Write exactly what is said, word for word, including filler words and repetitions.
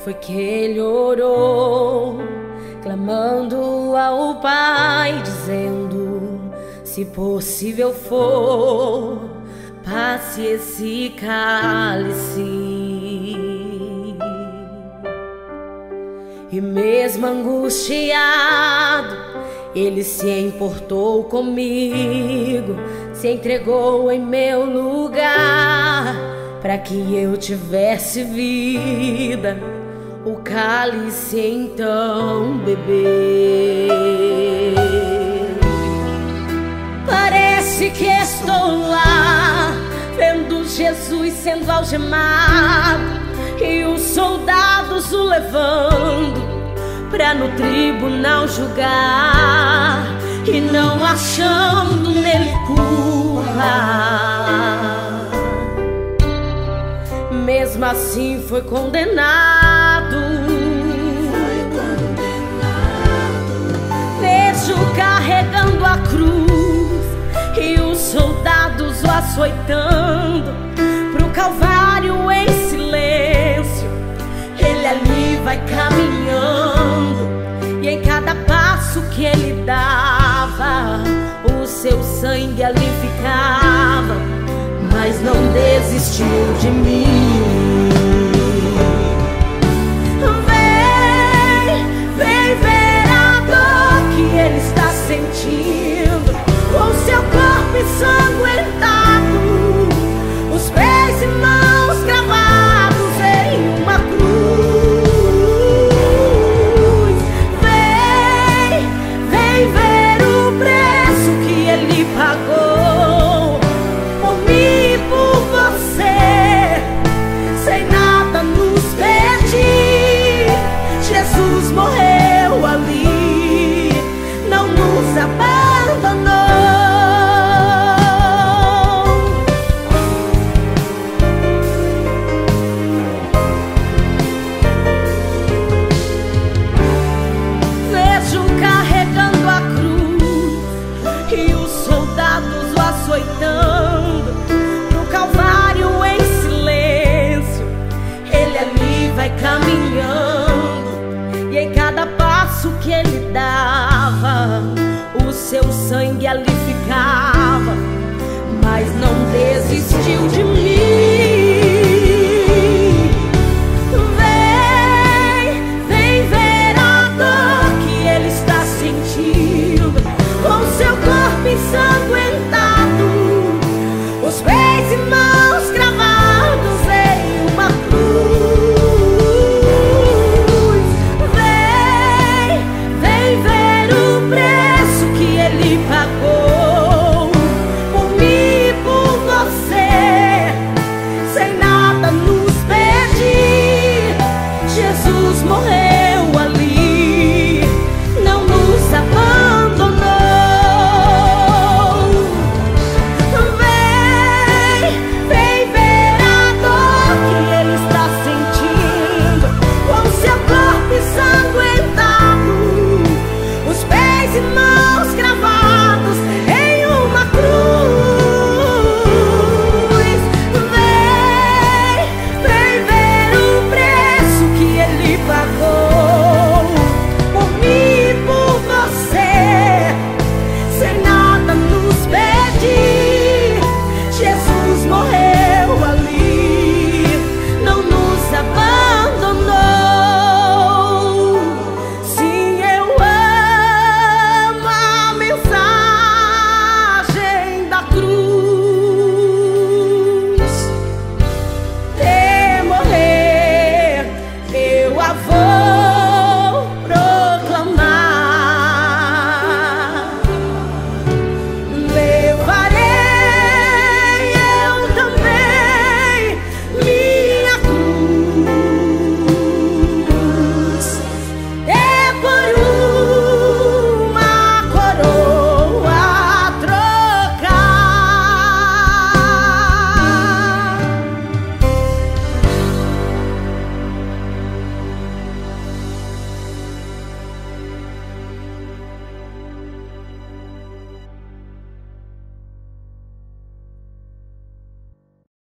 foi que ele orou, clamando ao Pai, dizendo: se possível for, passe esse cálice. E mesmo angustiado, ele se importou comigo, se entregou em meu lugar, para que eu tivesse vida, o cálice então beber. Parece que estou lá, vendo Jesus sendo algemado e os soldados o levando pra no tribunal julgar, e não achando nele culpa, mesmo assim foi condenado. Vejo carregando a cruz e os soldados o açoitando pro Calvário em silêncio. Ele ali vai caminhando, e em cada passo que ele dava, o seu sangue ali ficava, mas não desistiu de mim. Vem, vem ver a dor que ele está sentindo, com seu corpo ensanguentado, os pés e mãos cravados em uma cruz. Vem, vem ver o preço que ele pagou por mim e por você, sem nada nos pedir. Jesus morreu ali, não nos abandonou. Vejo carregando a cruz e os soldados o açoitando pro Calvário em silêncio. Ele ali vai caminhando, e em cada passo que ele dava, o seu sangue ali ficava, mas não desistiu de mim. Vem, vem ver a dor que ele está sentindo, com seu corpo ensanguentado, os pés e mãos cravados em uma cruz. Vem, vem ver o preço que ele pagou por mim e por você, sem nada nos pedir. Jesus morreu